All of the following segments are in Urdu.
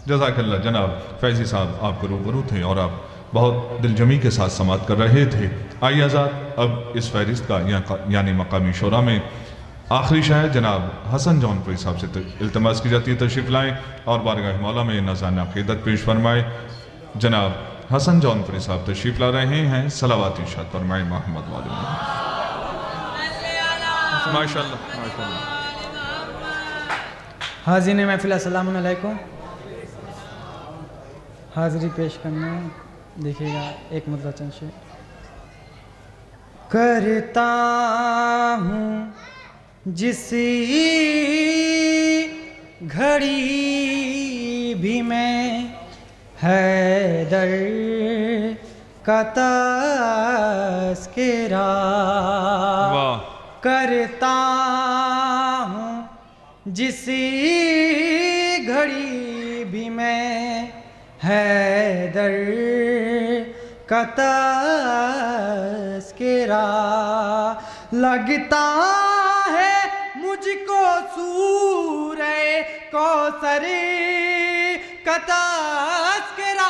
جزاک اللہ جناب فیضی صاحب آپ کو روبرو تھے اور آپ بہت دل جمی کے ساتھ سماعت کر رہے تھے۔ آئیے آزاد اب اس فہرست کا یعنی مقامی شعراء میں آخری شاعر جناب حسن جونپوری صاحب سے التماس کی جاتی ہے تشریف لائیں اور بارگاہ مولا میں نذرانہ عقیدت پیش فرمائے۔ جناب حسن جونپوری صاحب تشریف لا رہے ہیں، صلوات ارشاد فرمائے محمد والے ماشاءاللہ ماشاءاللہ۔ حاضرین محفل السلام علیکم، حاضری پیش کرنا دیکھیے گا ایک مطلع چند شعر۔ کرتا ہوں جس گھڑی بھی میں حیدر کا تذکرہ، کرتا ہوں جس گھڑی بھی میں حیدر کا تذکرہ، لگتا ہے مجھ کو سورہ کوثر کا تذکرہ،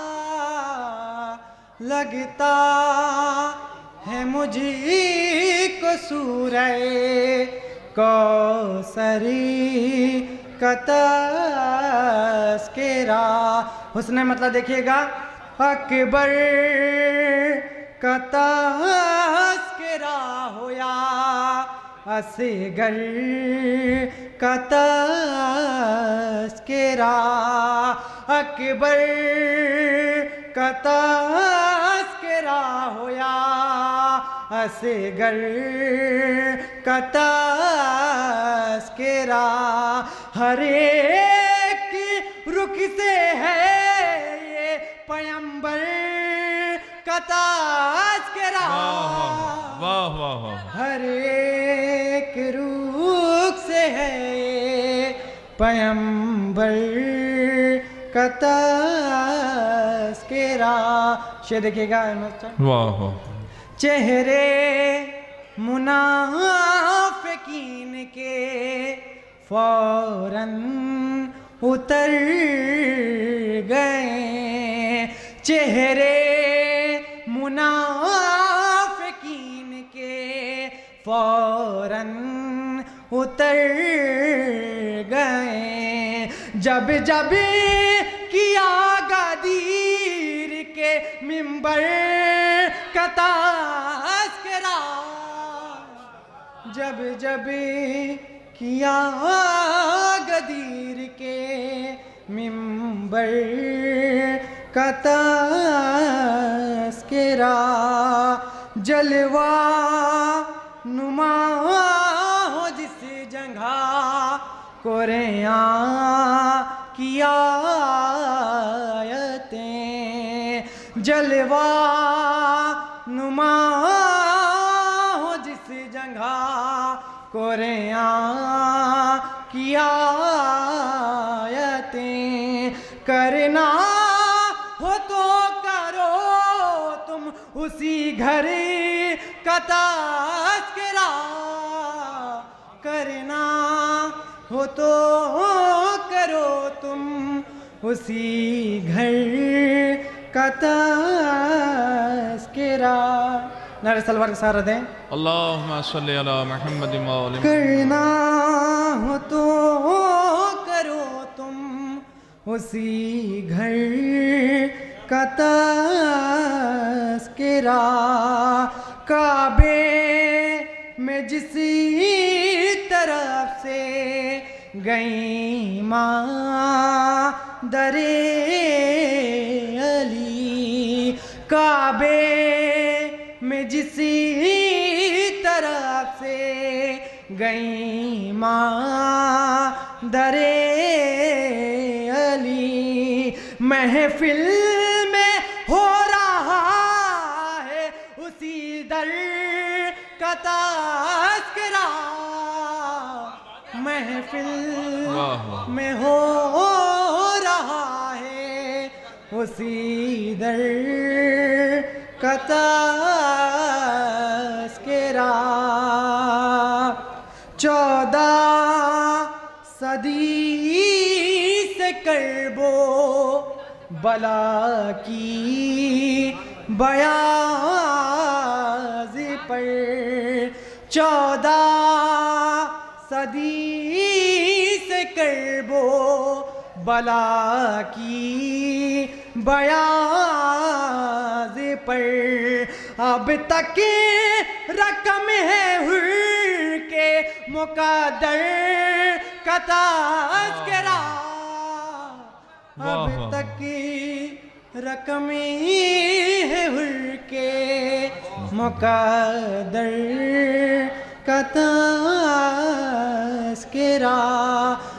لگتا ہے مجھ کو سورہ کوثر کا تذکرہ۔ حسن مطلب دیکھیے گا، اکبر کا تذکرہ ہو یا اصغر کا تذکرہ، اکبر کا تذکرہ ہو یا اصغر کا تذکرہ، ہر ایک رخ سے ہے یہ پیمبر کا تذکرہ، ہر ایک رخ سے ہے یہ پیمبر کا تذکرہ۔ شعر دیکھیے گا احمد صاحب۔ چہرے منافقین کے فوراً اتر گئے، چہرے منافقین کے فوراً اتر گئے، جب جب کیا غدیر کے منبر کا تذکرہ، جب جب کیا غدیر کے منبر کا تذکرہ، جلوہ نما ہو جس جگہ قرآن کی آیتیں، جلوہ نما ہو جس جگہ قرآن کی آیتیں، کرنا ہو تو کرو تم اسی گھر کا تذکرہ، کرنا ہو تو کرو تم اسی گھر کا تذکرہ۔ نعرہ سلوات کا سہارا دیں، اللہم صلی علی محمد مولا۔ کرنا ہو تو کرو تم اسی گھر کا تذکرہ، کعبے میں جس طرف سے گئی ماں در علی، کعبے میں جس طرف سے گئی ماں در علی، محفل میں ہو رہا ہے اسی در کا تذکرہ، محفل میں ہو رہا ہے اسی در کا تذکرہ۔ 14 صدی سے کربلا کرب و بلا کی بیاض پر 14 صدی سے کرب و بلا کی بیاض پر اب تک رقم ہے حر کے مقدر کا تذکرہ اب تک رقم ہے حر کے مقدر کا تذکرہ